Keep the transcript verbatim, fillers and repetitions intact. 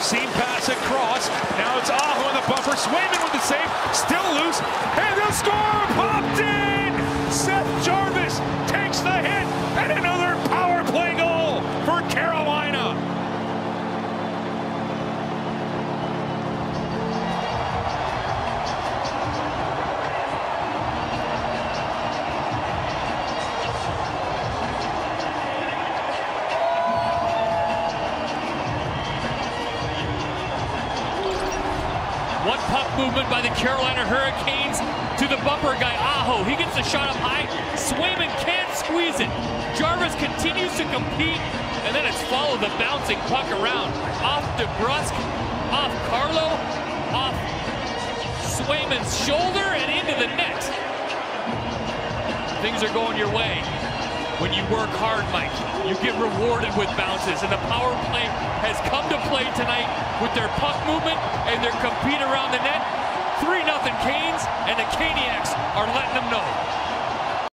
Seam pass across. Now it's Aho in the bumper. Swayman with the save. Still loose. And they'll score! Popped in! Seth Jarvis takes the hit. And another power play goal for Carolina. One puck movement by the Carolina Hurricanes to the bumper guy, Aho. He gets the shot up high. Swayman can't squeeze it. Jarvis continues to compete, and then it's followed the bouncing puck around. Off DeBrusque, off Carlo, off Swayman's shoulder, and into the net. Things are going your way. When you work hard, Mike, you get rewarded with bounces, and the power play has come to play tonight with their puck movement and their compete around the net. three nothing Canes, and the Caniacs are letting them know.